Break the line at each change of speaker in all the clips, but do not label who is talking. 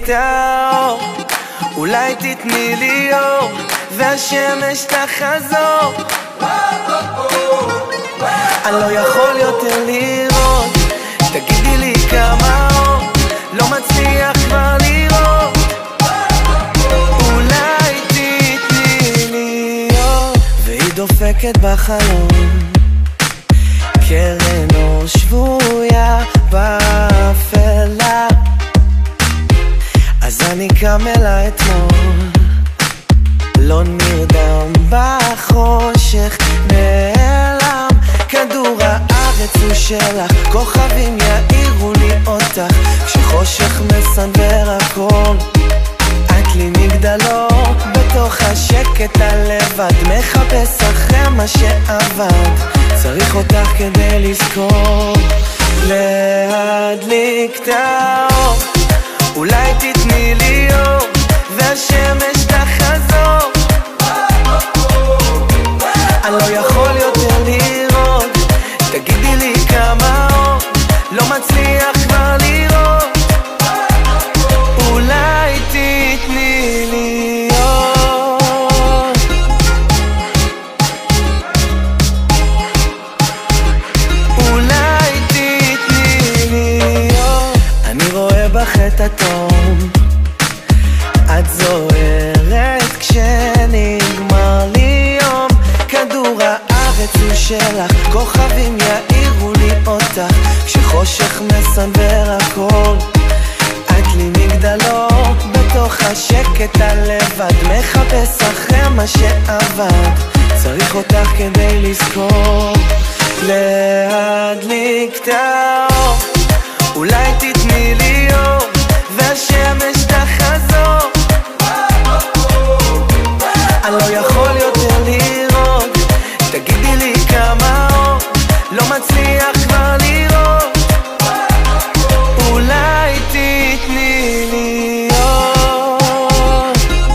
האור, אולי תתני לי אור והשמש תחזור. אני לא יכול יותר לראות, תגידי לי כמה אור, לא מצליח כבר לראות. אולי תתני לי אור. והיא דופקת בחלום, קרן אור שבויה באפלה, אז אני קם אלה אתמול, לא נרדם בחושך, נעלם כדור הארץ הוא שלך, כוכבים יאירו לי אותך, כשחושך מסנבר הכל, את לי מגדלור בתוך השקט הלבד, מחפש אחרי מה שעבד, צריך אותך כדי לזכור, להדליק את האור, אולי תתני לי אור והשמש תחזור. אני לא יכול יותר לראות, תגידי לי כמה אור, לא מצליח כבר לראות. אולי תתני לי אור. אולי תתני לי אור. אני רואה בך את התום, את זוהרת כשנגמר לי יום, כדור הארץ הוא שלך, כוכבים יאירו לי אותך, כשחושך מסנבר הכל, את לי מגדלור בתוך השקט הלבד, מחפש אחרי מה שעבד, צריך אותך כדי לזכור, להדליק את האור, אולי תתני לי אור והשמש תחזור. אני לא יכול יותר לראות, תגידי לי כמה אור, לא מצליח כבר לראות. אולי תתני לי אור.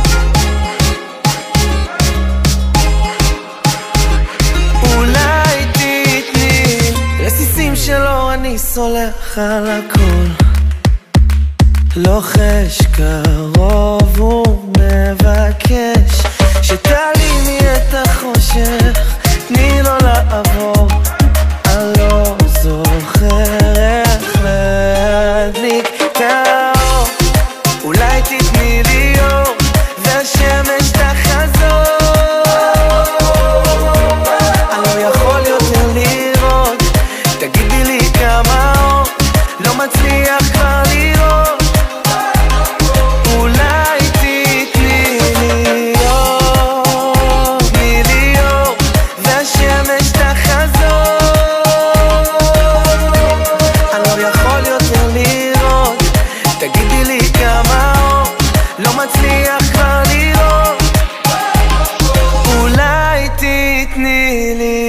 אולי תתני רסיסים שלו, אני סולח על הכל, לוחש קרוב ומבקש שתעלימי את החושך, תני לו לעבור, אני לא זוכר איך להדליק את האור, אולי תתני לי אור והשמש תחזור. אני לא יכול יותר לראות, תגידי לי כמה אור, לא מצליח כבר לראות. תגידי לי כמה אור, לא מצליח כבר לראות. אולי תתני לי